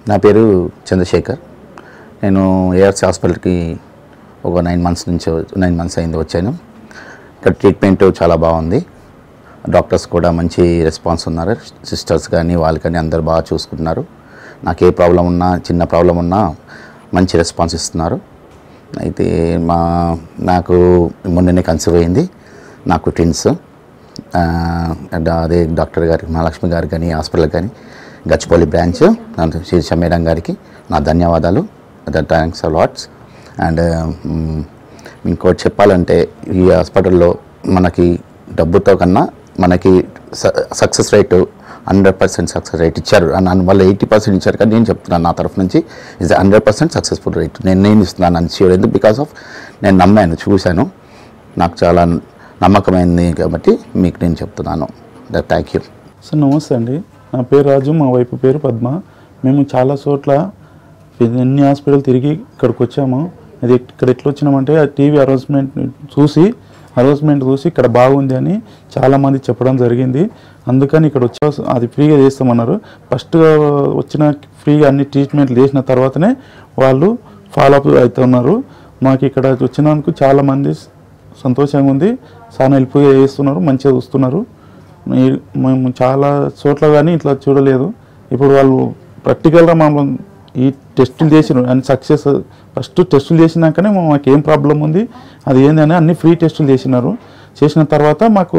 నా పేరు చంద్రశేఖర్. నేను ఏఆర్సీ హాస్పిటల్కి ఒక 9 మంత్స్ అయింది వచ్చాను. ఇక్కడ ట్రీట్మెంట్ చాలా బాగుంది. డాక్టర్స్ కూడా మంచి రెస్పాన్స్ ఉన్నారు. సిస్టర్స్ కానీ వాళ్ళు కానీ అందరు బాగా చూసుకుంటున్నారు. నాకు ఏ ప్రాబ్లం ఉన్నా, చిన్న ప్రాబ్లం ఉన్నా మంచి రెస్పాన్స్ ఇస్తున్నారు. అయితే నాకు మొన్ననే కన్సీవ్ అయింది. నాకు ట్విన్స్. అదే డాక్టర్ గారికి, మహాలక్ష్మి గారికి కానీ, హాస్పిటల్ కానీ, గచ్చిబౌలి బ్రాంచ్ శిరీష మేడం గారికి నా ధన్యవాదాలు. Thanks a lots. అండ్ ఇంకోటి చెప్పాలంటే ఈ హాస్పిటల్లో మనకి డబ్బుతో కన్నా మనకి సక్సెస్ రేటు 100% సక్సెస్ రేట్ ఇచ్చారు. వాళ్ళు 80% ఇచ్చారు. కానీ నేను చెప్తున్నాను నా తరఫు నుంచి ఇస్ 100% సక్సెస్ఫుల్ రేట్ నేను ఇస్తున్నాను అని ష్యూర్. ఎందుకు? బికాస్ ఆఫ్ నేను నమ్మాను, చూశాను, నాకు చాలా నమ్మకమైంది కాబట్టి మీకు నేను చెప్తున్నాను. Thank you sir. నమస్తే అండి, నా పేరు రాజు, మా వైపు పేరు పద్మ. మేము చాలా చోట్ల ఎన్ని హాస్పిటల్ తిరిగి ఇక్కడికి వచ్చాము. అది ఇక్కడ ఎట్లా వచ్చినామంటే ఆ టీవీ అనౌన్స్మెంట్ చూసి ఇక్కడ బాగుంది అని చాలామంది చెప్పడం జరిగింది. అందుకని ఇక్కడ వచ్చా అది ఫ్రీగా చేస్తామన్నారు. ఫస్ట్ వచ్చిన ఫ్రీగా అన్ని ట్రీట్మెంట్లు చేసిన తర్వాతనే వాళ్ళు ఫాలోఅప్ అవుతున్నారు. మాకు ఇక్కడ వచ్చినందుకు చాలామంది సంతోషంగా ఉంది. చాలా హెల్ప్గా చేస్తున్నారు, మంచిగా చూస్తున్నారు. మేము చాలా చోట్ల కానీ ఇట్లా చూడలేదు. ఇప్పుడు వాళ్ళు ప్రాక్టికల్గా మమ్మల్ని ఈ టెస్టులు చేసినారు అండ్ సక్సెస్. ఫస్ట్ టెస్టులు చేసినాకనే మాకు ఏం ప్రాబ్లం ఉంది, అది ఏందని అన్ని ఫ్రీ టెస్టులు చేసిన తర్వాత మాకు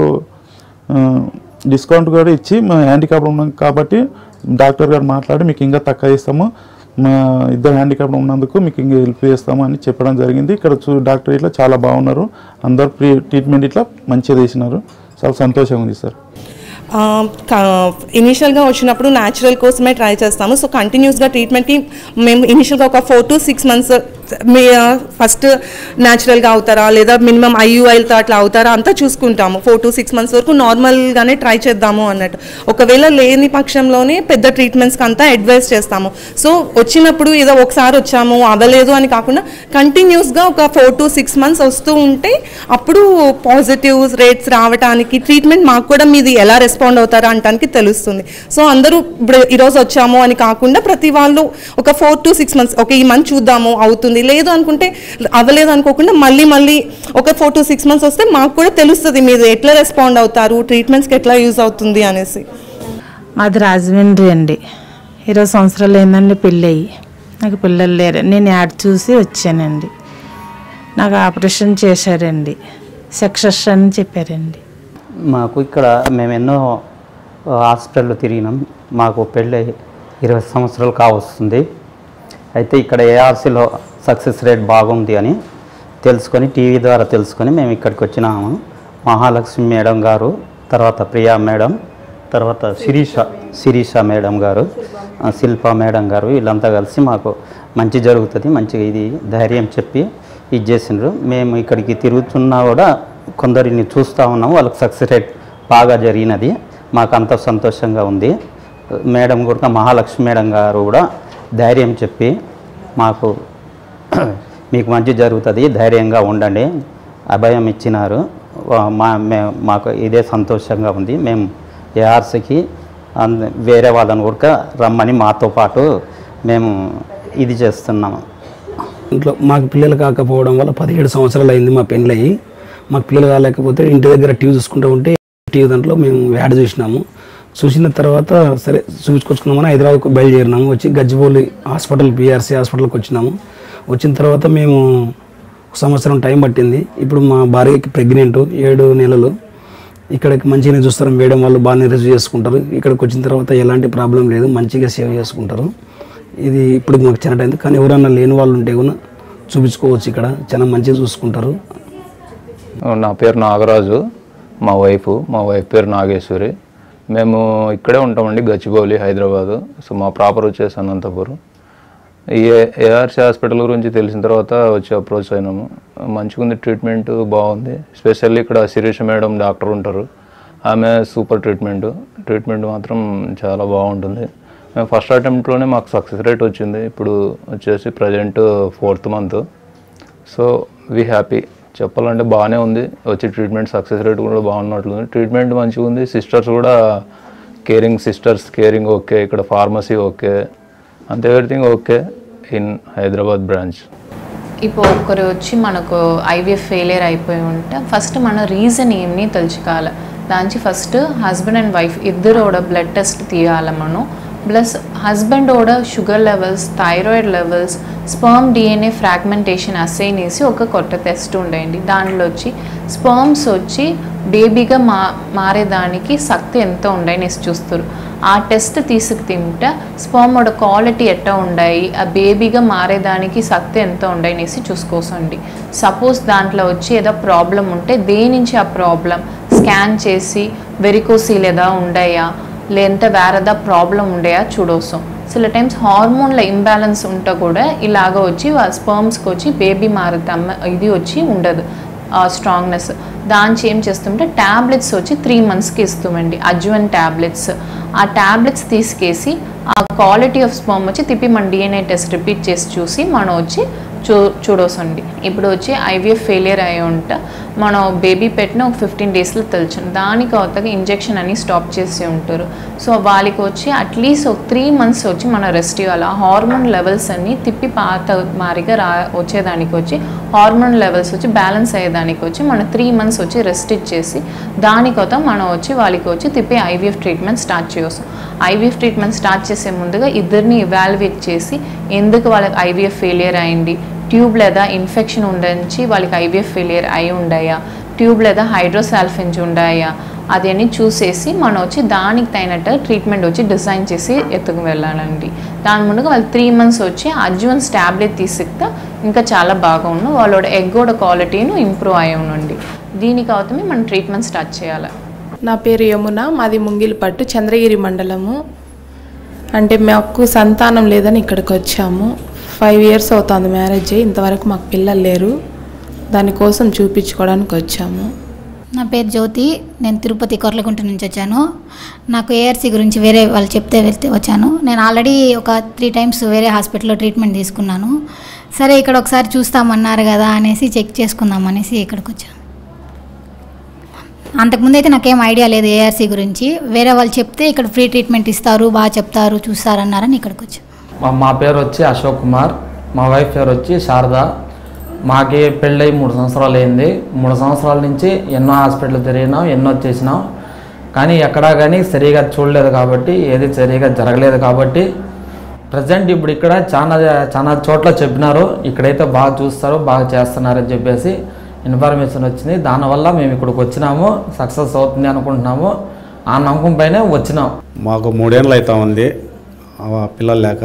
డిస్కౌంట్ కూడా ఇచ్చి మా హ్యాండిక్యాప్ ఉన్నాం కాబట్టి డాక్టర్ గారు మాట్లాడి మీకు ఇంకా తక్కువ ఇస్తాము, మా ఇద్దరు హ్యాండిక్యాప్ ఉన్నందుకు మీకు ఇంకా హెల్ప్ చేస్తాము అని చెప్పడం జరిగింది. ఇక్కడ డాక్టర్ ఇట్లా చాలా బాగున్నారు. అందరు ఫ్రీ ట్రీట్మెంట్ ఇట్లా మంచిగా చేసినారు. చాలా సంతోషంగా ఉంది సార్. ఇనిషియల్గా వచ్చినప్పుడు న్యాచురల్ కోసమే ట్రై చేస్తాము. సో కంటిన్యూస్గా ట్రీట్మెంట్కి మేము ఇనిషియల్గా ఒక 4 to 6 months ఫస్ట్ న్యాచురల్గా అవుతారా లేదా మినిమం ఐయుఐలతో అట్లా అవుతారా అంతా చూసుకుంటాము. 4 to 6 months వరకు నార్మల్గానే ట్రై చేద్దాము అన్నట్టు. ఒకవేళ లేని పక్షంలోనే పెద్ద ట్రీట్మెంట్స్కి అంతా అడ్వైస్ చేస్తాము. సో వచ్చినప్పుడు ఏదో ఒకసారి వచ్చాము అవ్వలేదు అని కాకుండా కంటిన్యూస్గా ఒక 4 to 6 months వస్తూ ఉంటే అప్పుడు పాజిటివ్ రేట్స్ రావడానికి ట్రీట్మెంట్ మాకు కూడా మీది ఎలా రెస్పాండ్ అవుతారా అనడానికి తెలుస్తుంది. సో అందరూ ఇప్పుడు ఈరోజు వచ్చాము అని కాకుండా ప్రతి వాళ్ళు ఒక 4 to 6 months ఓకే ఈ మంత్ చూద్దాము అవుతుంది, లేదు అనుకుంటే అవ్వలేదు అనుకోకుండా మళ్ళీ ఒక 4 to 6 months వస్తే మాకు కూడా తెలుస్తుంది మీరు ఎట్లా రెస్పాండ్ అవుతారు, ట్రీట్మెంట్స్కి ఎట్లా యూజ్ అవుతుంది అనేసి. మాది రాజమండ్రి అండి. 20 సంవత్సరాలు అయిందండి పెళ్ళి అయ్యి. నాకు పిల్లలు లేరు. నేను యాడ్ చూసి వచ్చానండి. నాకు ఆపరేషన్ చేశారండి, సక్సెస్ అని చెప్పారండి. మాకు ఇక్కడ మేము ఎన్నో హాస్పిటల్లో తిరిగినాం. మాకు పెళ్ళి 20 సంవత్సరాలు కావస్తుంది. అయితే ఇక్కడ ఏఆర్సీలో సక్సెస్ రేట్ బాగుంది అని తెలుసుకొని టీవీ ద్వారా తెలుసుకొని మేము ఇక్కడికి వచ్చినాము. మహాలక్ష్మి మేడం గారు, తర్వాత ప్రియా మేడం, తర్వాత శిరీష మేడం గారు, శిల్ప మేడం గారు వీళ్ళంతా కలిసి మాకు మంచి జరుగుతుంది, మంచిగా ఇది ధైర్యం చెప్పి ఇది చేసిండ్రు. మేము ఇక్కడికి తిరుగుతున్నా కూడా కొందరిని చూస్తూ ఉన్నాము. వాళ్ళకి సక్సెస్ రేట్ బాగా జరిగినది. మాకు అంత సంతోషంగా ఉంది. మేడం కూడా మహాలక్ష్మి మేడం గారు కూడా ధైర్యం చెప్పి మాకు మీకు మంచి జరుగుతుంది, ధైర్యంగా ఉండండి అభయం ఇచ్చినారు. మాకు ఇదే సంతోషంగా ఉంది. మేము ఏఆర్సీకి వేరే వాళ్ళని కూడా రమ్మని మాతో పాటు మేము ఇది చేస్తున్నాము. ఇంట్లో మాకు పిల్లలు కాకపోవడం వల్ల 17 సంవత్సరాలు అయింది మా పెళ్ళయి. మాకు పిల్లలు కాలేకపోతే ఇంటి దగ్గర టీవీ చూసుకుంటూ ఉంటే టీవీ దాంట్లో మేము యాడ్ చూసిన తర్వాత సరే చూపించుకొచ్చుకున్నామని హైదరాబాద్కు బయలుదేరినాము. వచ్చి గచ్చిబౌలి హాస్పిటల్ పిఆర్సీ హాస్పిటల్కి వచ్చినాము. వచ్చిన తర్వాత మేము 1 సంవత్సరం టైం పట్టింది. ఇప్పుడు మా భార్యకి ప్రెగ్నెంట్ 7 నెలలు. ఇక్కడికి మంచిగానే చూస్తారు మేడం, వాళ్ళు బాగానే రిసీవ్ చేసుకుంటారు. ఇక్కడికి వచ్చిన తర్వాత ఎలాంటి ప్రాబ్లం లేదు, మంచిగా సేవ్ చేసుకుంటారు. ఇది ఇప్పుడు మాకు చాలా అయింది. కానీ ఎవరన్నా లేని వాళ్ళు ఉంటే కూడా చూపించుకోవచ్చు, ఇక్కడ చాలా మంచిగా చూసుకుంటారు. నా పేరు నాగరాజు, మా వైఫ్ పేరు నాగేశ్వరి. మేము ఇక్కడే ఉంటామండి, గచ్చిబౌలి, హైదరాబాదు. సో మా ప్రాపర్ వచ్చేసి అనంతపురం. ఈ ఏఆర్సీ హాస్పిటల్ గురించి తెలిసిన తర్వాత వచ్చి అప్రోచ్ అయినాము. మంచిగా ఉంది, ట్రీట్మెంట్ బాగుంది. స్పెషల్లీ ఇక్కడ శిరీష మేడం డాక్టర్ ఉంటారు, ఆమె సూపర్ ట్రీట్మెంట్ మాత్రం చాలా బాగుంటుంది. మేము ఫస్ట్ అటెంప్ట్లోనే మాకు సక్సెస్ రేట్ వచ్చింది. ఇప్పుడు వచ్చేసి present 4th month. So we happy. చెప్పాలంటే బాగానే ఉంది. వచ్చి ట్రీట్మెంట్ సక్సెస్ రేట్ కూడా బాగున్నట్లుంది. ట్రీట్మెంట్ మంచిగా ఉంది. సిస్టర్స్ కూడా కేరింగ్ ఓకే. ఇక్కడ ఫార్మసీ ఓకే. అంతే, everything okay in Hyderabad branch. ఇప్పుడు ఒకరు వచ్చి మనకు ఐవీఎఫ్ ఫెయిలియర్ అయిపోయి ఉంటే ఫస్ట్ మన రీజన్ ఏమని తెలుసుకోవాలి. దానికి ఫస్ట్ హస్బెండ్ అండ్ వైఫ్ ఇద్దరు కూడా బ్లడ్ టెస్ట్ తీయాలి మనం. ప్లస్ హస్బెండ్ కూడా sugar levels, thyroid levels, sperm DNA fragmentation assign వేసి ఒక కొత్త టెస్ట్ ఉండేయండి. దాంట్లో వచ్చి స్పర్మ్స్ వచ్చి బేబీగా మారేదానికి శక్తి ఎంత ఉండేసి చూస్తారు. ఆ టెస్ట్ తీసుకు తింటే స్పర్మ్ క్వాలిటీ ఎట్లా ఉన్నాయి, ఆ బేబీగా మారేదానికి శక్తి ఎంత ఉండేసి చూసుకోసండి. సపోజ్ దాంట్లో వచ్చి ఏదో ప్రాబ్లం ఉంటే దేని నుంచి ఆ ప్రాబ్లం స్కాన్ చేసి వెరికోసీల్ ఏదా ఉండయా లేదంటే వేరేదా ప్రాబ్లం ఉండయా చూడవసం. సిల టైమ్స్ హార్మోన్ల ఇంబ్యాలెన్స్ ఉంటే కూడా ఇలాగ వచ్చి స్పర్మ్స్కి వచ్చి బేబీ మారుతాం ఇది వచ్చి ఉండదు స్ట్రాంగ్నెస్. దానికి ఏం చేస్తుంటే ట్యాబ్లెట్స్ వచ్చి 3 monthsకి ఇస్తామండి, అజ్వన్ ట్యాబ్లెట్స్. ఆ ట్యాబ్లెట్స్ తీసుకేసి ఆ క్వాలిటీ ఆఫ్ స్పర్మ్ వచ్చి తిప్పి మన డిఎన్ఏ టెస్ట్ రిపీట్ చేసి చూసి మనం వచ్చి చూడొసండి. ఇప్పుడు వచ్చి ఐవీఎఫ్ ఫెయిలియర్ అయ్యి ఉంటే మనం బేబీ పెట్టిన ఒక 15 daysలో తెలుసు. దానికి అవుతాక ఇంజెక్షన్ అని స్టాప్ చేసి ఉంటారు. సో వాళ్ళకి వచ్చి అట్లీస్ట్ ఒక 3 months వచ్చి మన రెస్ట్ ఇవ్వాలి. హార్మోన్ లెవెల్స్ అన్నీ తిప్పి పాత మారిగా వచ్చేదానికి వచ్చి హార్మోన్ లెవెల్స్ వచ్చి బ్యాలెన్స్ అయ్యేదానికి వచ్చి మన 3 months వచ్చి రెస్ట్ ఇచ్చేసి దానికొత మనం వచ్చి వాళ్ళకి వచ్చి తిప్పి ఐవీఎఫ్ ట్రీట్మెంట్ స్టార్ట్ చేయవచ్చు. ఐవీఎఫ్ ట్రీట్మెంట్ స్టార్ట్ చేసే ముందుగా ఇద్దరిని ఇవాల్యుయేట్ చేసి ఎందుకు వాళ్ళకి ఐవీఎఫ్ ఫెయిలియర్ అయింది, ట్యూబ్ లేదా ఇన్ఫెక్షన్ ఉండించి వాళ్ళకి ఐవీఎఫ్ ఫెయిలియర్ అయి ఉండాయా, ట్యూబ్ లేదా హైడ్రోసాల్ఫింజ్ ఉండాయా అదని చూసేసి మనం వచ్చి దానికి తగినట్టు ట్రీట్మెంట్ వచ్చి డిజైన్ చేసి ఎత్తుకు వెళ్ళాలండి. దాని ముందుగా వాళ్ళు 3 months వచ్చి అడ్వాన్స్ ట్యాబ్లెట్ తీసుకుంటే ఇంకా చాలా బాగా ఉన్నాం, వాళ్ళ ఎగ్ కూడా క్వాలిటీను ఇంప్రూవ్ అయ్యి ఉండండి. దీనికి అవుతామే మనం ట్రీట్మెంట్ స్టార్ట్ చేయాలి. నా పేరు యమున, మాది ముంగిలిపట్టు, చంద్రగిరి మండలము. అంటే మాకు సంతానం లేదని ఇక్కడికి వచ్చాము. 5 years అవుతుంది మ్యారేజ్ అయ్యి, ఇంతవరకు మాకు పిల్లలు లేరు. దానికోసం చూపించుకోవడానికి వచ్చాము. నా పేరు జ్యోతి, నేను తిరుపతి కొర్లగుంట నుంచి వచ్చాను. నాకు ఏఆర్సీ గురించి వేరే వాళ్ళు చెప్తే వచ్చాను. నేను ఆల్రెడీ ఒక 3 times వేరే హాస్పిటల్లో ట్రీట్మెంట్ తీసుకున్నాను. సరే ఇక్కడ ఒకసారి చూస్తామన్నారు కదా అనేసి చెక్ చేసుకుందాం అనేసి ఇక్కడికి వచ్చాను. అంతకుముందు అయితే నాకేం ఐడియా లేదు ఏఆర్సీ గురించి. వేరే వాళ్ళు చెప్తే ఇక్కడ ఫ్రీ ట్రీట్మెంట్ ఇస్తారు, బాగా చెప్తారు, చూస్తారన్నారని ఇక్కడికి వచ్చాను. మా పేరు వచ్చి అశోక్ కుమార్, మా వైఫ్ పేరు వచ్చి శారద. మాకి పెళ్ళై 3 సంవత్సరాలు అయింది. 3 సంవత్సరాల నుంచి ఎన్నో హాస్పిటల్ తిరిగినాం, ఎన్నో చేసినాం, కానీ ఎక్కడా కానీ సరిగా చూడలేదు కాబట్టి, ఏది సరిగా జరగలేదు కాబట్టి ప్రజెంట్ ఇప్పుడు ఇక్కడ చాలా చోట్ల చెప్పినారు ఇక్కడైతే బాగా చూస్తారు, బాగా చేస్తున్నారని చెప్పేసి ఇన్ఫర్మేషన్ వచ్చింది. దానివల్ల మేము ఇక్కడికి వచ్చినాము, సక్సెస్ అవుతుంది అనుకుంటున్నాము. ఆ నమ్మకం పైనే వచ్చినాం. మాకు 3 ఏళ్ళు అవుతా ఉంది పిల్లలు లేక.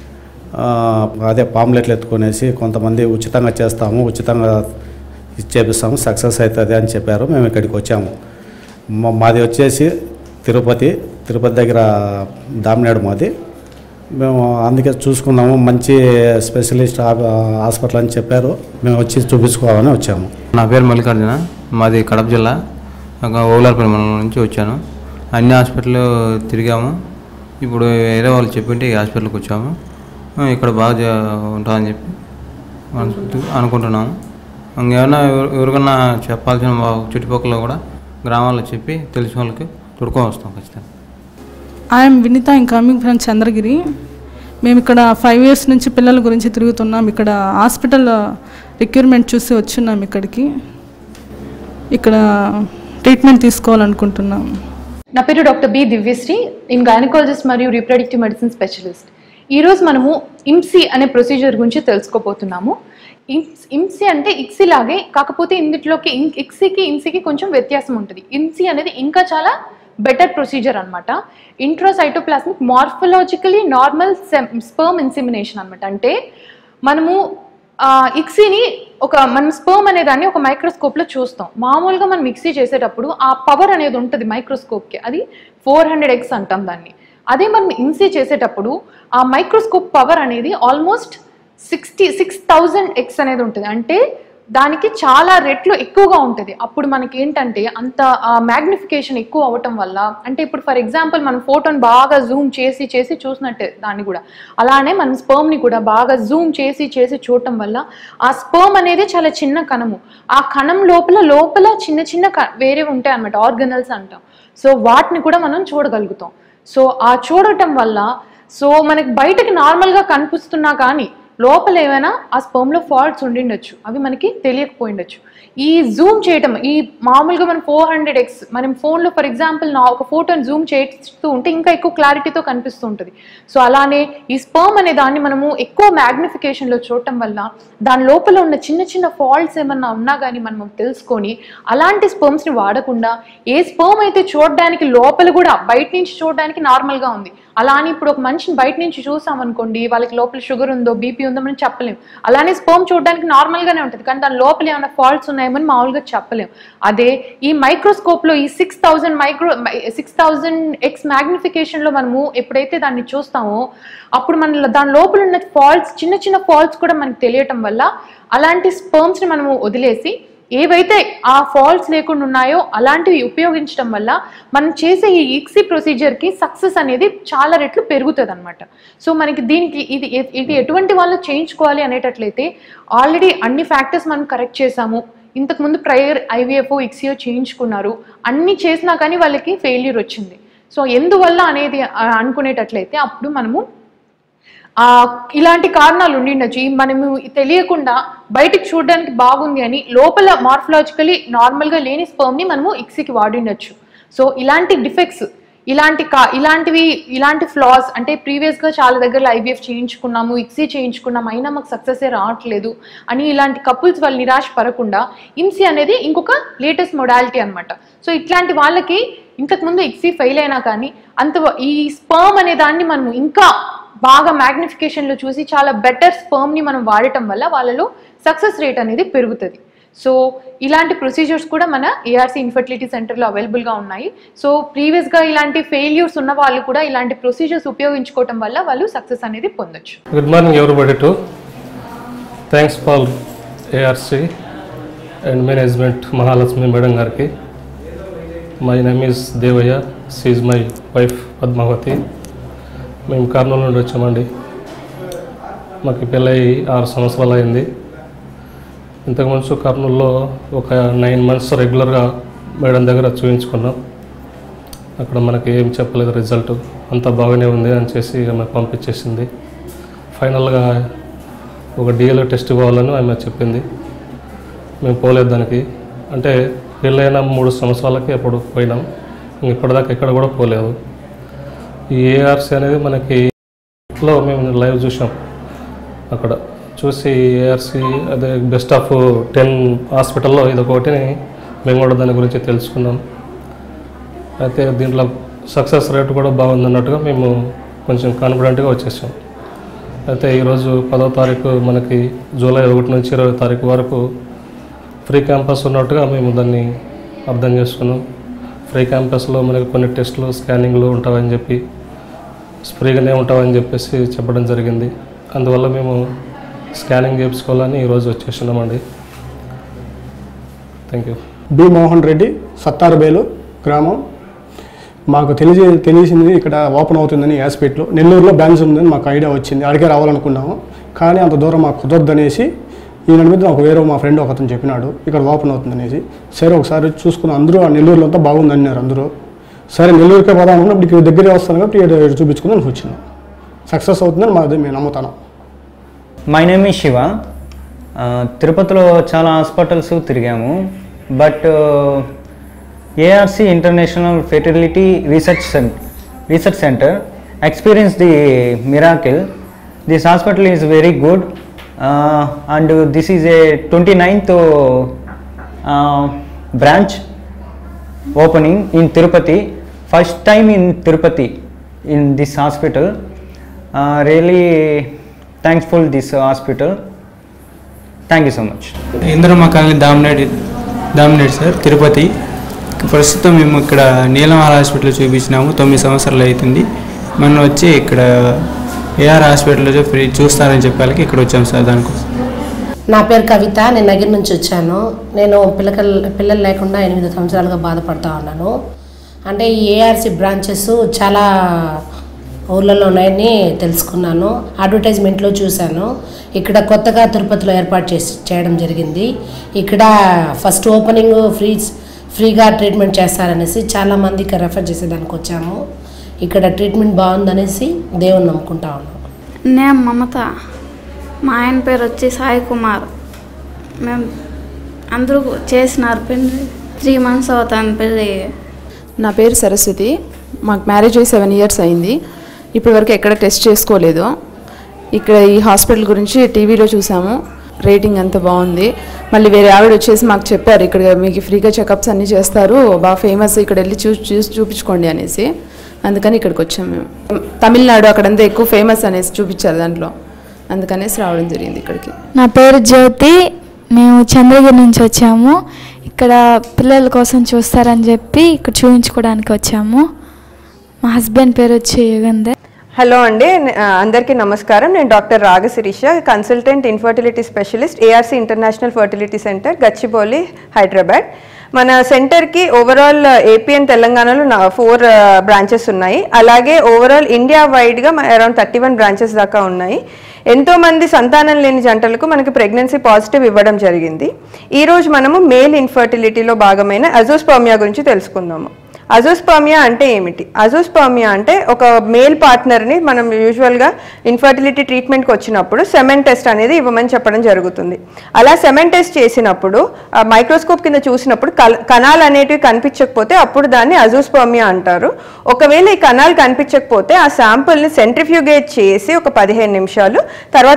అదే పాంప్లెట్లు ఎత్తుకొనేసి కొంతమంది ఉచితంగా చేస్తాము, ఉచితంగా చేపిస్తాము, సక్సెస్ అవుతుంది అని చెప్పారు. మేము ఇక్కడికి వచ్చాము. మాది వచ్చేసి తిరుపతి దగ్గర దామినాడు మాది. మేము అందుకే చూసుకున్నాము, మంచి స్పెషలిస్ట్ హాస్పిటల్ అని చెప్పారు. మేము వచ్చి చూపించుకోవాలని వచ్చాము. నా పేరు మల్లికార్జున, మాది కడప జిల్లా, ఓలార్పల్లి మండలం నుంచి వచ్చాను. అన్ని హాస్పిటల్ తిరిగాము. ఇప్పుడు వేరే వాళ్ళు చెప్పింటే ఈ హాస్పిటల్కి వచ్చాము. ఇక్కడ బాగా ఉంటుందని చెప్పి అనుకుంటున్నాము. ఇంకేమైనా ఎవరికన్నా చెప్పాల్సిన చుట్టుపక్కల కూడా గ్రామాల్లో చెప్పి తెలిసిన వాళ్ళకి తొడుకొని వస్తాం ఖచ్చితంగా. I'm Vineetha, I'm coming from Chandragiri. మేము ఇక్కడ 5 years నుంచి పిల్లల గురించి తిరుగుతున్నాం. ఇక్కడ హాస్పిటల్ రిక్వైర్మెంట్ చూసి వచ్చున్నాం ఇక్కడికి. ఇక్కడ ట్రీట్మెంట్ తీసుకోవాలనుకుంటున్నాం. నా పేరు డాక్టర్ బి దివ్యశ్రీ, నేను గైనకాలజిస్ట్ మరియు రీప్రొడక్టివ్ మెడిసిన్ స్పెషలిస్ట్. ఈరోజు మనము ఇమ్సీ అనే ప్రొసీజర్ గురించి తెలుసుకోబోతున్నాము. ఇమ్సీ అంటే ఇక్సీ లాగే, కాకపోతే ఇందులోకి ఇక్సీకి ఇన్సీకి కొంచెం వ్యత్యాసం ఉంటుంది. ఇమ్సీ అనేది ఇంకా చాలా బెటర్ ప్రొసీజర్ అనమాట. Intracytoplasmic morphologically normal sperm insemination అనమాట. అంటే మనము ఇక్సీని మనం స్పర్మ్ అనే దాన్ని ఒక మైక్రోస్కోప్లో చూస్తాం. మామూలుగా మనం మిక్సీ చేసేటప్పుడు ఆ పవర్ అనేది ఉంటుంది మైక్రోస్కోప్కి, అది 400x అంటాం దాన్ని. అదే మనం ఇన్సీ చేసేటప్పుడు ఆ మైక్రోస్కోప్ పవర్ అనేది ఆల్మోస్ట్ 66,000x అనేది ఉంటుంది. అంటే దానికి చాలా రెట్లు ఎక్కువగా ఉంటుంది. అప్పుడు మనకి ఏంటంటే అంత మ్యాగ్నిఫికేషన్ ఎక్కువ అవటం వల్ల, అంటే ఇప్పుడు ఫర్ ఎగ్జాంపుల్ మనం ఫోటోని బాగా జూమ్ చేసి చూసినట్టే దాన్ని కూడా, అలానే మనం స్పర్మ్ని కూడా బాగా జూమ్ చేసి చూడటం వల్ల ఆ స్పర్మ్ అనేది చాలా చిన్న కణము. ఆ కణం లోపల చిన్న వేరే ఉంటాయి అన్నమాట, ఆర్గనల్స్ అంటాం. సో వాటిని కూడా మనం చూడగలుగుతాం. సో ఆ చూడటం వల్ల సో మనకి బయటకి నార్మల్గా కనిపిస్తున్నా కానీ లోపల ఏమైనా ఆ స్పర్మ్లో ఫాల్ట్స్ ఉండిండొచ్చు, అవి మనకి తెలియకపోయిండొచ్చు. ఈ జూమ్ చేయటం, ఈ మామూలుగా మనం 400x మనం ఫోన్లో ఫర్ ఎగ్జాంపుల్ ఒక ఫోటోని జూమ్ చేస్తూ ఉంటే ఇంకా ఎక్కువ క్లారిటీతో కనిపిస్తూ ఉంటుంది. సో అలానే ఈ స్పర్మ్ అనే దాన్ని మనము ఎక్కువ మ్యాగ్నిఫికేషన్లో చూడటం వల్ల దాని లోపల ఉన్న చిన్న చిన్న ఫాల్ట్స్ ఏమన్నా ఉన్నా కానీ మనం తెలుసుకొని అలాంటి స్పర్మ్స్ని వాడకుండా ఏ స్పర్మ్ అయితే చూడడానికి లోపల కూడా బయట నుంచి చూడడానికి నార్మల్గా ఉంది, అలా అని ఇప్పుడు ఒక మనిషిని బయట నుంచి చూసామనుకోండి వాళ్ళకి లోపల షుగర్ ఉందో బీపీ ఉందో మనం చెప్పలేం. అలానే స్పర్మ్ చూడడానికి నార్మల్గానే ఉంటుంది కానీ దాని లోపల ఏమైనా ఫాల్ట్స్ ఉన్నాయేమని మామూలుగా చెప్పలేం. అదే ఈ మైక్రోస్కోప్లో ఈ 6000x మ్యాగ్నిఫికేషన్లో మనము ఎప్పుడైతే దాన్ని చూస్తామో అప్పుడు మన దాని లోపల ఉన్న ఫాల్ట్స్ చిన్న చిన్న ఫాల్ట్స్ కూడా మనకు తెలియటం వల్ల అలాంటి స్పర్మ్స్ని మనము వదిలేసి ఏవైతే ఆ ఫాల్ట్స్ లేకుండా ఉన్నాయో అలాంటివి ఉపయోగించడం వల్ల మనం చేసే ఈ ఇక్సీ ప్రొసీజర్కి సక్సెస్ అనేది చాలా రెట్లు పెరుగుతుంది అనమాట. సో మనకి దీనికి ఇది ఎటువంటి వాళ్ళు చేయించుకోవాలి అనేటట్లయితే ఆల్రెడీ అన్ని ఫ్యాక్టర్స్ మనం కరెక్ట్ చేసాము, ఇంతకుముందు ప్రయర్ ఐవీఎఫ్ ఇక్సీఓ చేయించుకున్నారు, అన్ని చేసినా కానీ వాళ్ళకి ఫెయిల్యూర్ వచ్చింది. సో ఎందువల్ల అనేది అనుకునేటట్లయితే అప్పుడు మనము ఇలాంటి కారణాలు ఉండిండొచ్చు. మనము తెలియకుండా బయటికి చూడడానికి బాగుంది అని లోపల మార్ఫలాజికలీ నార్మల్గా లేని స్పర్మ్ని మనము ఇక్సీకి వాడిండొచ్చు. సో ఇలాంటి డిఫెక్ట్స్ ఇలాంటి ఫ్లాస్ అంటే ప్రీవియస్గా చాలా దగ్గర ఐవీఎఫ్ చేయించుకున్నాము, ఇక్సీ చేయించుకున్నాము, అయినా మాకు సక్సెసే రావట్లేదు అని ఇలాంటి కపుల్స్ వాళ్ళు నిరాశ పడకుండా ఇమ్సీ అనేది ఇంకొక లేటెస్ట్ మొడాలిటీ అనమాట. సో ఇట్లాంటి వాళ్ళకి ఇంతకుముందు ఇక్సీ ఫెయిల్ అయినా కానీ ఈ స్పర్మ్ అనే దాన్ని మనం ఇంకా బాగా మ్యాగ్నిఫికేషన్లో చూసి చాలా బెటర్ స్పర్మ్ని మనం వాడటం వల్ల వాళ్ళలో సక్సెస్ రేట్ అనేది పెరుగుతుంది. సో ఇలాంటి ప్రొసీజర్స్ కూడా మన ఏఆర్సీ ఇన్ఫర్టిలిటీ సెంటర్లో అవైలబుల్గా ఉన్నాయి. సో ప్రీవియస్గా ఇలాంటి ఫెయిల్యూర్స్ ఉన్న వాళ్ళు కూడా ఇలాంటి ప్రొసీజర్స్ ఉపయోగించుకోవటం వల్ల వాళ్ళు సక్సెస్ అనేది పొందొచ్చు. Good morning everybody to thanks for ARC and management Mahalakshmi madam గారికి. My name is Devayya, she is my wife Padmavathi. మేము కర్నూలు నుండి వచ్చామండి. మాకు పెళ్ళై 6 సంవత్సరాలు అయింది. ఇంతకుముందు కర్నూలులో ఒక 9 months రెగ్యులర్గా మేడం దగ్గర చూపించుకున్నాం. అక్కడ మనకి ఏం చెప్పలేదు, రిజల్ట్ అంతా బాగానే ఉంది అని చేసి ఆమె పంపించేసింది. ఫైనల్గా ఒక డిఎల్ఏ టెస్ట్ ఇవ్వాలని ఆమె చెప్పింది. మేము పోలేదు దానికి, అంటే పెళ్ళైన 3 సంవత్సరాలకి అప్పుడు పోయినాం. ఇప్పటిదాకా ఎక్కడ కూడా పోలేదు. ఈ ఏఆర్సీ అనేది మనకి మేము లైవ్ చూసాం. అక్కడ చూసి ఏఆర్సీ అదే బెస్ట్ ఆఫ్ 10 హాస్పిటల్లో ఇదొకటిని మేము కూడా దాని గురించి తెలుసుకున్నాం. అయితే దీంట్లో సక్సెస్ రేట్ కూడా బాగుందన్నట్టుగా మేము కొంచెం కాన్ఫిడెంట్గా వచ్చేసాం. అయితే ఈరోజు 10వ తారీఖు మనకి జూలై 1 నుంచి 20వ తారీఖు వరకు ఫ్రీ క్యాంపస్ ఉన్నట్టుగా మేము దాన్ని అర్థం చేసుకున్నాం. ఫ్రీ క్యాంపస్లో మనకి కొన్ని టెస్టులు స్కానింగ్లు ఉంటాయని చెప్పి ఫ్రీగానే ఉంటామని చెప్పేసి చెప్పడం జరిగింది. అందువల్ల మేము స్కానింగ్ చేయించుకోవాలని ఈరోజు వచ్చేస్తున్నామండి. Thank you. B Mohan Reddy, Sattarubelu గ్రామం. మాకు తెలిసింది ఇక్కడ ఓపెన్ అవుతుందని హాస్పిటల్ నెల్లూరులో బ్రాంచ్ ఉందని మాకు ఐడియా వచ్చింది. అడిగే రావాలనుకున్నాము కానీ అంత దూరం మాకు కుదరదనేసి ఈయన మీద నాకు మా ఫ్రెండ్ ఒకతను చెప్పినాడు ఇక్కడ ఓపెన్ అవుతుందనేసి. సరే ఒకసారి చూసుకున్నాం. అందరూ నెల్లూరులో అంతా బాగుంది అన్నారు అందరూ. సరే నెల్లూరుకే పోదాం అనుకున్నప్పుడు ఇక్కడ దగ్గరే వస్తాను కాబట్టి ఇక్కడ చూపించుకుందాం వచ్చినాం. సక్సెస్ అవుతుందని మేము నమ్ముతాను. My name is Shiva. తిరుపతిలో చాలా హాస్పిటల్స్ తిరిగాము. But ARC international fertility research centre experience the miracle. This hospital is very good and this is a 29th branch opening in Tirupati. First time in Tirupati in this hospital. Really thankful this hospital. Thank you so much. Indiramma colony దామినేట్ sir, Tirupati. ప్రస్తుతం మేము ఇక్కడ నీలమహాల hospital చూపించినాము. 9 సంవత్సరాలు అవుతుంది. మనం వచ్చి ఇక్కడ AR హాస్పిటల్లో ఫ్రీ చూస్తారని చెప్పాలి ఇక్కడ వచ్చాము సార్. దానికోసం నా పేరు కవిత, నేను నగిరి నుంచి వచ్చాను. నేను పిల్లలు లేకుండా 8 సంవత్సరాలుగా బాధపడుతూ ఉన్నాను. అంటే ఈ ఏఆర్సీ బ్రాంచెస్ చాలా ఊళ్ళలో ఉన్నాయని తెలుసుకున్నాను, అడ్వర్టైజ్మెంట్లో చూశాను. ఇక్కడ కొత్తగా తిరుపతిలో ఏర్పాటు చేయడం జరిగింది. ఇక్కడ ఫస్ట్ ఓపెనింగ్ ఫ్రీగా ట్రీట్మెంట్ చేస్తారనేసి చాలామందికి రెఫర్ చేసేదానికి వచ్చాము. ఇక్కడ ట్రీట్మెంట్ బాగుందనేసి దేవుని నమ్ముకుంటా ఉన్నాం. నేను మమత, మా ఆయన పేరు వచ్చి సాయి కుమార్. మేము అందరూ చేసినారు పెళ్ళి, 3 months అవుతాను పెళ్ళి. నా పేరు సరస్వతి. మాకు మ్యారేజ్ అయ్యి 7 years అయింది. ఇప్పటివరకు ఎక్కడ టెస్ట్ చేసుకోలేదు. ఇక్కడ ఈ హాస్పిటల్ గురించి టీవీలో చూసాము, రేటింగ్ అంత బాగుంది. మళ్ళీ వేరే ఆవిడ వచ్చేసి మాకు చెప్పారు, ఇక్కడ మీకు ఫ్రీగా చెకప్స్ అన్నీ చేస్తారు, బాగా ఫేమస్, ఇక్కడ వెళ్ళి చూపించుకోండి అనేసి. అందుకని ఇక్కడికి వచ్చాము మేము. తమిళనాడు అక్కడంతా ఎక్కువ ఫేమస్ అనేసి చూపించారు దాంట్లో, అందుకనేసి రావడం జరిగింది ఇక్కడికి. నా పేరు జ్యోతి. మేము చంద్రగిరి నుంచి వచ్చాము. ఇక్కడ పిల్లల కోసం చూస్తారని చెప్పి ఇక్కడ చూపించుకోవడానికి వచ్చాము. మా హస్బెండ్ పేరు వచ్చి యుగంధర్. హలో అండి, అందరికీ నమస్కారం. నేను doctor Ragasirisha, consultant infertility specialist, ARC international fertility centre, Gachibowli, Hyderabad. మన సెంటర్కి ఓవరాల్ ఏపీ అండ్ తెలంగాణలో 4 బ్రాంచెస్ ఉన్నాయి. అలాగే ఓవరాల్ ఇండియా వైడ్గా అరౌండ్ 31 బ్రాంచెస్ దాకా ఉన్నాయి. ఎంతోమంది సంతానం లేని జంటలకు మనకి ప్రెగ్నెన్సీ పాజిటివ్ ఇవ్వడం జరిగింది. ఈరోజు మనము మేల్ ఇన్ఫర్టిలిటీలో భాగమైన అజోస్పర్మియా గురించి తెలుసుకుందాము. అజోస్పర్మియా అంటే ఏమిటి? అజోస్పర్మియా అంటే ఒక మేల్ పార్ట్నర్ని మనం యూజువల్గా ఇన్ఫర్టిలిటీ ట్రీట్మెంట్కి వచ్చినప్పుడు సెమెన్ టెస్ట్ అనేది ఇవ్వమని చెప్పడం జరుగుతుంది. అలా సెమెన్ టెస్ట్ చేసినప్పుడు మైక్రోస్కోప్ కింద చూసినప్పుడు కణాలు అనేటివి కనిపించకపోతే అప్పుడు దాన్ని అజోస్పర్మియా అంటారు. ఒకవేళ ఈ కణాలు కనిపించకపోతే ఆ శాంపుల్ని సెంట్రిఫ్యూగేట్ చేసి ఒక 15 నిమిషాలు తర్వాత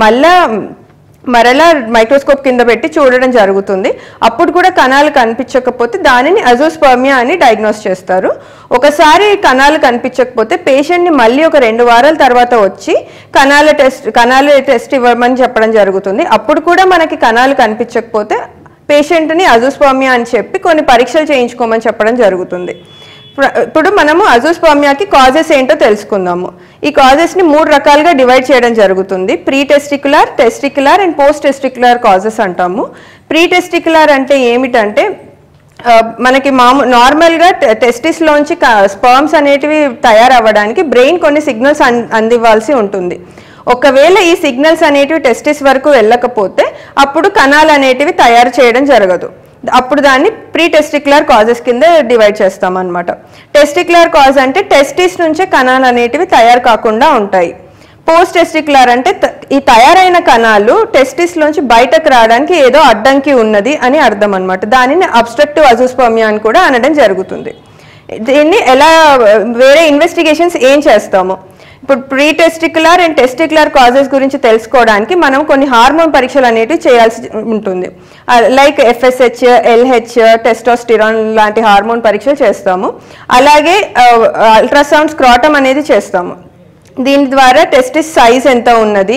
మరలా మైక్రోస్కోప్ కింద పెట్టి చూడడం జరుగుతుంది. అప్పుడు కూడా కణాలు కనిపించకపోతే దానిని అజోస్పర్మియా అని డయాగ్నోస్ చేస్తారు. ఒకసారి కణాలు కనిపించకపోతే పేషెంట్ని మళ్ళీ ఒక 2 వారాల తర్వాత వచ్చి కణాల టెస్ట్ ఇవ్వమని చెప్పడం జరుగుతుంది. అప్పుడు కూడా మనకి కణాలు కనిపించకపోతే పేషెంట్ని అజోస్పర్మియా అని చెప్పి కొన్ని పరీక్షలు చేయించుకోమని చెప్పడం జరుగుతుంది. ఇప్పుడు మనము అజోస్పర్మియాకి కాజెస్ ఏంటో తెలుసుకుందాము. ఈ కాజెస్ని 3 రకాలుగా డివైడ్ చేయడం జరుగుతుంది. Pre testicular, testicular and post testicular causes అంటాము. ప్రీ టెస్టిక్యులర్ అంటే ఏమిటంటే మనకి నార్మల్గా టెస్టిస్లోంచి స్పర్మ్స్ అనేటివి తయారవ్వడానికి బ్రెయిన్ కొన్ని సిగ్నల్స్ అందివ్వాల్సి ఉంటుంది. ఒకవేళ ఈ సిగ్నల్స్ అనేటివి టెస్టిస్ వరకు వెళ్ళకపోతే అప్పుడు కణాలు అనేటివి తయారు చేయడం జరగదు. అప్పుడు దాన్ని ప్రీ టెస్టిక్యులర్ కాజెస్ కింద డివైడ్ చేస్తాం అన్నమాట. టెస్టిక్యులర్ కాజ్ అంటే టెస్టిస్ నుంచే కణాలు అనేటివి తయారు కాకుండా ఉంటాయి. పోస్ట్ టెస్టిక్యులర్ అంటే ఈ తయారైన కణాలు టెస్టిస్లోంచి బయటకు రావడానికి ఏదో అడ్డంకి ఉన్నది అని అర్థం అన్నమాట. దానిని అబ్స్ట్రక్టివ్ అజోస్పర్మియా అని కూడా అనడం జరుగుతుంది. దీన్ని ఎలా వేరే ఇన్వెస్టిగేషన్స్ ఏం చేస్తాము? ఇప్పుడు pre testicular and testicular causes గురించి తెలుసుకోవడానికి మనం కొన్ని హార్మోన్ పరీక్షలు అనేటివి చేయాల్సి ఉంటుంది. లైక్ FSH, LH, టెస్టోస్టిరాన్ లాంటి హార్మోన్ పరీక్షలు చేస్తాము. అలాగే అల్ట్రాసౌండ్ స్క్రాటమ్ అనేది చేస్తాము. దీని ద్వారా టెస్టిస్ సైజ్ ఎంత ఉన్నది,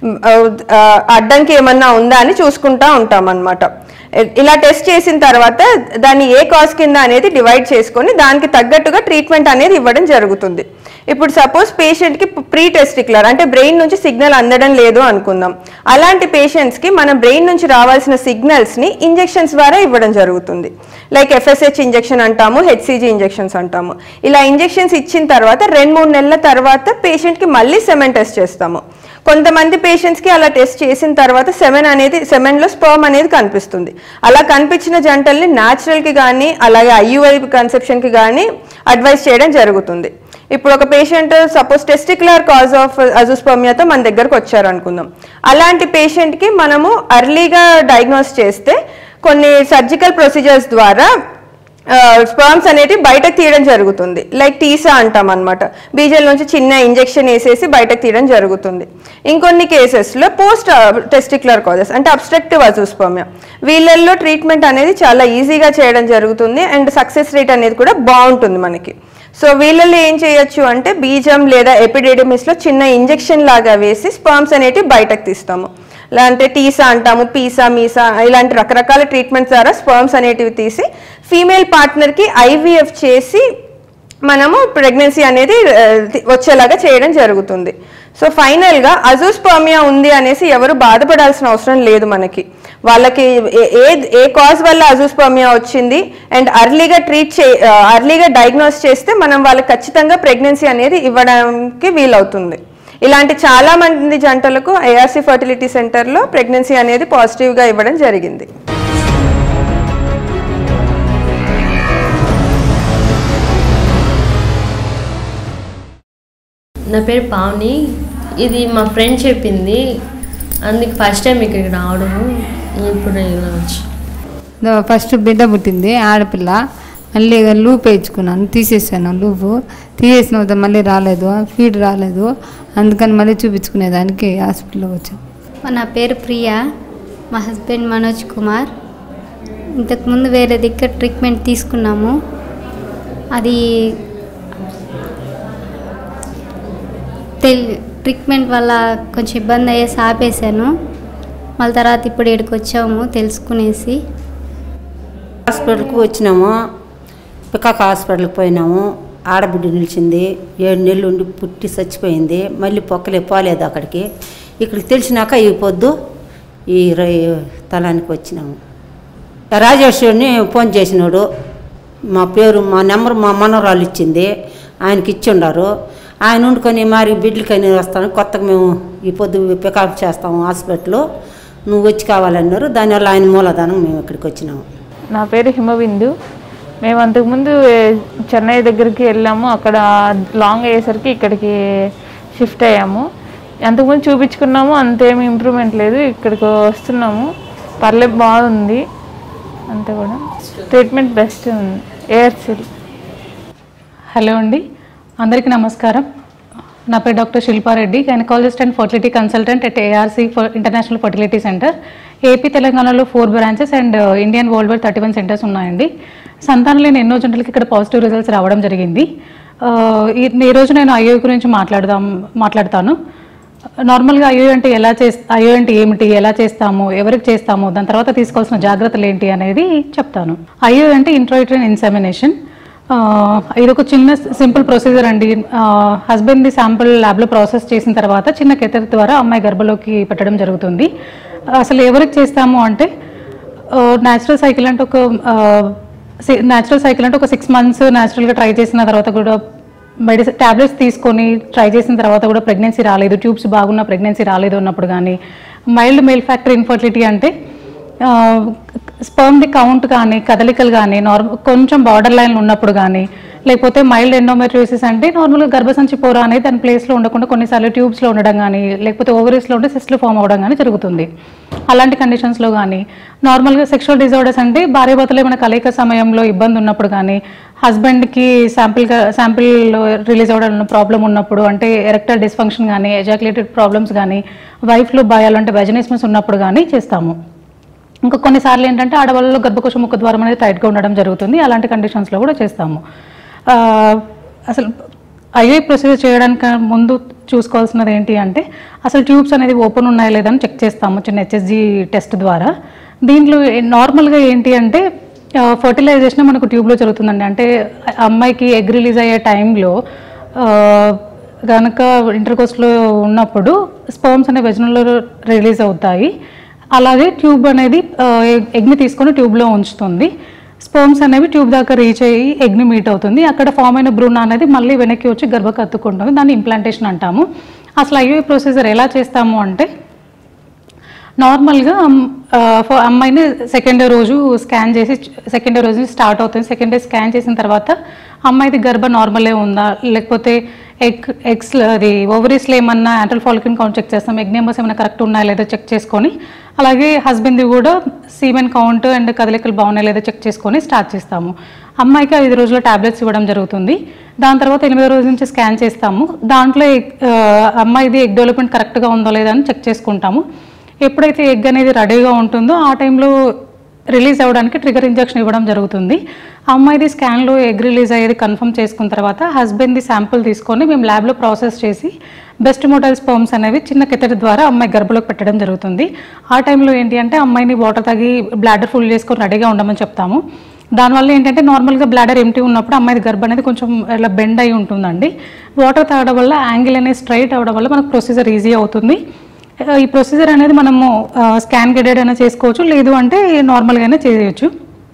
అడ్డంకి ఏమన్నా ఉందా అని చూసుకుంటూ ఉంటాం అన్నమాట. ఇలా టెస్ట్ చేసిన తర్వాత దాన్ని ఏ కాజ్ కింద అనేది డివైడ్ చేసుకొని దానికి తగ్గట్టుగా ట్రీట్మెంట్ అనేది ఇవ్వడం జరుగుతుంది. ఇప్పుడు సపోజ్ పేషెంట్కి ప్రీ టెస్టిక్యులర్ అంటే బ్రెయిన్ నుంచి సిగ్నల్ అందడం లేదు అనుకుందాం. అలాంటి పేషెంట్స్కి మన బ్రెయిన్ నుంచి రావాల్సిన సిగ్నల్స్ని ఇంజెక్షన్స్ ద్వారా ఇవ్వడం జరుగుతుంది. లైక్ FSH ఇంజెక్షన్ అంటాము, HCG ఇంజెక్షన్స్ అంటాము. ఇలా ఇంజెక్షన్స్ ఇచ్చిన తర్వాత 2-3 నెలల తర్వాత పేషెంట్కి మళ్ళీ సెమెన్ టెస్ట్ చేస్తాము. కొంతమంది పేషెంట్స్కి అలా టెస్ట్ చేసిన తర్వాత సెమెన్లో స్పర్మ్ అనేది కనిపిస్తుంది. అలా కనిపించిన జంటల్ని న్యాచురల్కి కానీ అలాగే IUI కన్సెప్షన్కి కానీ అడ్వైస్ చేయడం జరుగుతుంది. ఇప్పుడు ఒక patient suppose testicular cause of అజోస్పర్మియాతో మన దగ్గరకు వచ్చారు అనుకుందాం. అలాంటి పేషెంట్కి మనము అర్లీగా డయాగ్నోస్ చేస్తే కొన్ని సర్జికల్ ప్రొసీజర్స్ ద్వారా స్పర్మ్స్ అనేటివి బయటకు తీయడం జరుగుతుంది. లైక్ టీసా అంటాం అనమాట. బీజల్ నుంచి చిన్న ఇంజెక్షన్ వేసేసి బయటకు తీయడం జరుగుతుంది. ఇంకొన్ని కేసెస్లో పోస్ట్ టెస్టిక్యులర్ కాజెస్ అంటే అబ్స్ట్రక్టివ్ అజోస్పర్మియా, వీళ్ళల్లో ట్రీట్మెంట్ అనేది చాలా ఈజీగా చేయడం జరుగుతుంది అండ్ సక్సెస్ రేట్ అనేది కూడా బాగుంటుంది మనకి. సో వీళ్ళల్లో ఏం చేయొచ్చు అంటే బీజం లేదా ఎపిడెడిమిస్లో చిన్న ఇంజెక్షన్ లాగా వేసి స్పర్మ్స్ అనేటివి బయటకు తీస్తాము. అంటే టీసా అంటాము, పీసా, మీసా ఇలాంటి రకరకాల ట్రీట్మెంట్స్ ద్వారా స్పర్మ్స్ అనేటివి తీసి ఫీమేల్ పార్ట్నర్కి IVF చేసి మనము ప్రెగ్నెన్సీ అనేది వచ్చేలాగా చేయడం జరుగుతుంది. సో ఫైనల్గా అజోస్పర్మియా ఉంది అనేసి ఎవరు బాధపడాల్సిన అవసరం లేదు. మనకి వాళ్ళకి ఏ కాజ్ వల్ల అజోస్పర్మియా వచ్చింది అండ్ అర్లీగా డయాగ్నోస్ చేస్తే మనం వాళ్ళకి ఖచ్చితంగా ప్రెగ్నెన్సీ అనేది ఇవ్వడానికి వీలవుతుంది. ఇలాంటి చాలా మంది జంటలకు ARC ఫర్టిలిటీ సెంటర్లో ప్రెగ్నెన్సీ అనేది పాజిటివ్గా ఇవ్వడం జరిగింది. నా పేరు పావని. ఇది మా ఫ్రెండ్ చెప్పింది, అందుకు ఫస్ట్ టైం ఇక్కడికి రావడము. ఇప్పుడు ఇలా వచ్చి ఫస్ట్ బిడ్డ పుట్టింది ఆడపిల్ల, మళ్ళీ లూప్ వేయించుకున్నాను, తీసేసాను. లూపు తీసేసిన తర్వాత మళ్ళీ రాలేదు, ఫీడ్ రాలేదు, అందుకని మళ్ళీ చూపించుకునేదానికి హాస్పిటల్కి వచ్చాను. నా పేరు ప్రియా, మా హస్బెండ్ మనోజ్ కుమార్. ఇంతకుముందు వేరే దగ్గర ట్రీట్మెంట్ తీసుకున్నాము, అది ట్రీట్మెంట్ వల్ల కొంచెం ఇబ్బంది అయ్యేసి ఆపేసాను. మళ్ళీ తర్వాత ఇప్పుడు ఇక్కడికి వచ్చాము తెలుసుకునేసి. హాస్పిటల్కి వచ్చినాము, పికాక్ హాస్పిటల్కి పోయినాము. ఆడబిడ్డ నిలిచింది, 7 నెలలు ఉండి పుట్టి చచ్చిపోయింది. మళ్ళీ పోలేదు అక్కడికి. ఇక్కడికి తెలిసినాక ఈ పొద్దు ఈ తలానికి వచ్చినాము. రాజేశ్వరిని ఫోన్ చేసినాడు, మా పేరు మా నెంబర్ మా మనవరాలు ఇచ్చింది, ఆయనకి ఇచ్చి ఉండారు. ఆయన వండుకొని మరి బిడ్డలకని వస్తాను, కొత్తగా మేము ఈ పొద్దు పికప్ చేస్తాము హాస్పిటల్లో, నువ్వు వచ్చి కావాలన్నారు. దానివల్ల ఆయన మూలధనం మేము ఇక్కడికి వచ్చినాము. నా పేరు హిమబిందు. మేము అంతకుముందు చెన్నై దగ్గరికి వెళ్ళాము, అక్కడ లాంగ్ అయ్యేసరికి ఇక్కడికి షిఫ్ట్ అయ్యాము. అంతకుముందు చూపించుకున్నాము, అంతేమి ఇంప్రూవ్మెంట్ లేదు. ఇక్కడికి వస్తున్నాము, పర్లేదు బాగుంది, అంతే కూడా ట్రీట్మెంట్ బెస్ట్ ఉంది. ఏఆర్సీలు. హలో అండి, అందరికీ నమస్కారం. నా పేరు doctor Shilpa Reddy, gynaecologist and fertility consultant at ARC international fertility centre. AP తెలంగాణలో 4 branches and Indian world wide 31 centres ఉన్నాయండి. సంతానం లేని ఎన్నో జంటలకి ఇక్కడ పాజిటివ్ రిజల్ట్స్ రావడం జరిగింది. ఈరోజు నేను ఐఓ గురించి మాట్లాడతాను. నార్మల్గా ఐఓ అంటే ఐఓ అంటే ఏమిటి, ఎలా చేస్తాము, ఎవరికి చేస్తాము, దాని తర్వాత తీసుకోవాల్సిన జాగ్రత్తలు ఏంటి అనేది చెప్తాను. ఐఓ అంటే ఇంట్రాయూటరైన్ ఇన్సెమినేషన్. ఇది ఒక చిన్న సింపుల్ ప్రొసీజర్ అండి. హస్బెండ్ది శాంపుల్ ల్యాబ్లో ప్రాసెస్ చేసిన తర్వాత చిన్న కెథర్ ద్వారా అమ్మాయి గర్భంలోకి పెట్టడం జరుగుతుంది. అసలు ఎవరికి చేస్తాము అంటే న్యాచురల్ సైకిల్ అంటే ఒక 6 మంత్స్ న్యాచురల్గా ట్రై చేసిన తర్వాత కూడా టాబ్లెట్స్ తీసుకొని ట్రై చేసిన తర్వాత కూడా ప్రెగ్నెన్సీ రాలేదు, ట్యూబ్స్ బాగున్న ప్రెగ్నెన్సీ రాలేదు అన్నప్పుడు కానీ, మైల్డ్ మేల్ ఫ్యాక్టర్ ఇన్ఫర్టిలిటీ అంటే స్పర్మ్ది కౌంట్ కానీ కదలికలు కానీ కొంచెం బార్డర్ లైన్లు ఉన్నప్పుడు కానీ, లేకపోతే మైల్డ్ ఎండోమెట్రియోసిస్ అంటే నార్మల్గా గర్భసంచి పొర అనేది దాని ప్లేస్లో ఉండకుండా కొన్నిసార్లు ట్యూబ్స్లో ఉండడం కానీ, లేకపోతే ఓవరీస్లో ఉంటే సిస్ట్లు ఫామ్ అవ్వడం కానీ జరుగుతుంది. అలాంటి కండిషన్స్లో కానీ, నార్మల్గా సెక్షువల్ డిజార్డర్స్ అంటే భార్యాభర్తలు ఏమైనా కలయిక సమయంలో ఇబ్బంది ఉన్నప్పుడు కానీ, హస్బెండ్కి శాంపిల్ రిలీజ్ అవ్వడం ప్రాబ్లం ఉన్నప్పుడు, అంటే ఎరెక్టైల్ డిస్ఫంక్షన్ కానీ, ఎజాక్యులేటెడ్ ప్రాబ్లమ్స్ కానీ, వైఫ్లో భయాలు అంటే వెజనిస్మస్ ఉన్నప్పుడు కానీ చేస్తాము. ఇంకా కొన్నిసార్లు ఏంటంటే ఆడవాళ్ళలో గర్భకోశ ముఖ ద్వారం అనేది టైట్గా ఉండడం జరుగుతుంది, అలాంటి కండిషన్స్లో కూడా చేస్తాము. అసలు ఐవీ ప్రొసీజర్ చేయడానికి ముందు చూసుకోవాల్సినది ఏంటి అంటే అసలు ట్యూబ్స్ అనేది ఓపెన్ ఉన్నాయా లేదని చెక్ చేస్తాము చిన్న హెచ్ఎస్జీ టెస్ట్ ద్వారా. దీంట్లో నార్మల్గా ఏంటి అంటే ఫర్టిలైజేషన్ మనకు ట్యూబ్లో జరుగుతుందండి. అంటే అమ్మాయికి ఎగ్ రిలీజ్ అయ్యే టైంలో కనుక ఇంటర్కోస్ట్లో ఉన్నప్పుడు స్పర్మ్స్ అనేవి వెజనల్లో రిలీజ్ అవుతాయి. అలాగే ట్యూబ్ అనేది ఎగ్ని తీసుకొని ట్యూబ్లో ఉంచుతుంది. స్పర్మ్స్ అనేవి ట్యూబ్ దాకా రీచ్ అయ్యి ఎగ్ని మీట్ అవుతుంది. అక్కడ ఫామ్ అయిన భ్రూణ అనేది మళ్ళీ వెనక్కి వచ్చి గర్భకు అత్తుకుంటుంది, దాన్ని ఇంప్లాంటేషన్ అంటాము. అసలు ఐవీఎఫ్ ప్రొసీజర్ ఎలా చేస్తాము అంటే నార్మల్గా అమ్మాయిని సెకండ్ డే రోజు స్కాన్ చేసి, సెకండ్ డే రోజు స్టార్ట్ అవుతుంది. సెకండ్ డే స్కాన్ చేసిన తర్వాత అమ్మాయిది గర్భ నార్మలే ఉందా, లేకపోతే ఎగ్స్ అది ఓవరీస్లో ఏమన్నా యాంటల్ ఫాలికల్ కౌంట్ చెక్ చేస్తాం, ఎగ్ నెంబర్స్ ఏమైనా కరెక్ట్ ఉన్నాయా లేదా చెక్ చేసుకొని, అలాగే హస్బెండ్ది కూడా సీమెన్ కౌంట్ అండ్ కదలికలు బాగున్నాయా లేదా చెక్ చేసుకొని స్టార్ట్ చేస్తాము. అమ్మాయికి 5 రోజుల టాబ్లెట్స్ ఇవ్వడం జరుగుతుంది. దాని తర్వాత 8వ రోజు నుంచి స్కాన్ చేస్తాము. దాంట్లో అమ్మాయిది ఎగ్ డెవలప్మెంట్ కరెక్ట్గా ఉందో లేదా అని చెక్ చేసుకుంటాము. ఎప్పుడైతే ఎగ్ అనేది రెడీగా ఉంటుందో ఆ టైంలో రిలీజ్ అవ్వడానికి ట్రిగర్ ఇంజెక్షన్ ఇవ్వడం జరుగుతుంది. అమ్మాయిది స్కాన్లో ఎగ్ రిలీజ్ అయ్యేది కన్ఫర్మ్ చేసుకున్న తర్వాత హస్బెండ్ది శాంపుల్ తీసుకొని మేము ల్యాబ్లో ప్రాసెస్ చేసి బెస్ట్ మోడల్ స్పర్మ్స్ అనేవి చిన్న కెథర్ ద్వారా అమ్మాయి గర్భంలోకి పెట్టడం జరుగుతుంది. ఆ టైంలో ఏంటి అంటే అమ్మాయిని వాటర్ తాగి బ్లాడర్ ఫుల్ చేసుకొని రెడీగా ఉండమని చెప్తాము. దానివల్ల ఏంటంటే నార్మల్గా బ్లాడర్ ఎంటీ ఉన్నప్పుడు అమ్మాయిది గర్భం అనేది కొంచెం ఇలా బెండ్ అయి ఉంటుందండి. వాటర్ తాగడం వల్ల యాంగిల్ అనేది స్ట్రైట్ అవ్వడం వల్ల మనకు ప్రొసీజర్ ఈజీ అవుతుంది. ఈ ప్రొసీజర్ అనేది మనము స్కాన్ గైడెడ్ అయినా చేసుకోవచ్చు, లేదు అంటే నార్మల్గానే చేయవచ్చు.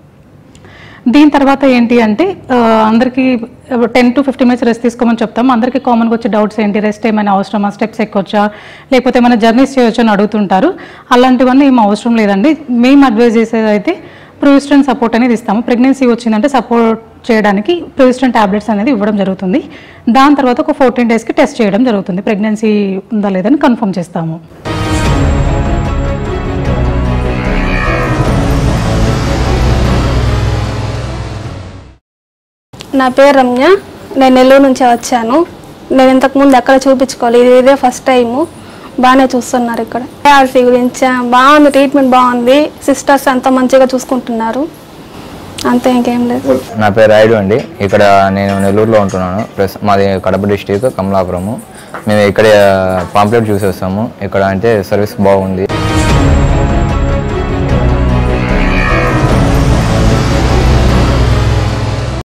దీని తర్వాత ఏంటి అంటే అందరికీ 10 to 15 minutes రెస్ట్ తీసుకోమని చెప్తాము. అందరికీ కామన్గా వచ్చే డౌట్స్ ఏంటి, రెస్ట్ ఏమైనా అవసరమా, స్టెప్స్ ఎక్కొచ్చా, లేకపోతే ఏమైనా జర్నీస్ చేయొచ్చు అని అడుగుతుంటారు. అలాంటివన్నీ ఏం అవసరం లేదండి. మేము అడ్వైజ్ చేసేది అయితే ప్రొజెస్ట్రాన్ సపోర్ట్ అనేది ఇస్తాము. ప్రెగ్నెన్సీ వచ్చిందంటే సపోర్ట్ చేయడానికి ప్రొజెస్ట్రాన్ టాబ్లెట్స్ అనేది ఇవ్వడం జరుగుతుంది. దాని తర్వాత ఒక 14 డేస్కి టెస్ట్ చేయడం జరుగుతుంది. ప్రెగ్నెన్సీ ఉందా లేదని కన్ఫర్మ్ చేస్తాము. నా పేరు రమ్య, నేను నెల్లూరు నుంచి వచ్చాను. నేను ఇంతకుముందు ఎక్కడ చూపించుకోవాలి, ఇదే ఫస్ట్ టైము. బాగానే చూస్తున్నారు ఇక్కడ. ఏఆర్సీ గురించి బాగుంది, ట్రీట్మెంట్ బాగుంది, సిస్టర్స్ అంతా మంచిగా చూసుకుంటున్నారు, అంతే, ఇంకేం లేదు. నా పేరు రాయుడు అండి. ఇక్కడ నేను నెల్లూరులో ఉంటున్నాను. ప్లస్ మాది కడప డిస్టిక్ కమలాపురము. మేము ఇక్కడ పాంప్లెట్ చూసేస్తాము. ఇక్కడ అంటే సర్వీస్ బాగుంది.